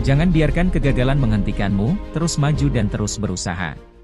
Jangan biarkan kegagalan menghentikanmu, terus maju dan terus berusaha.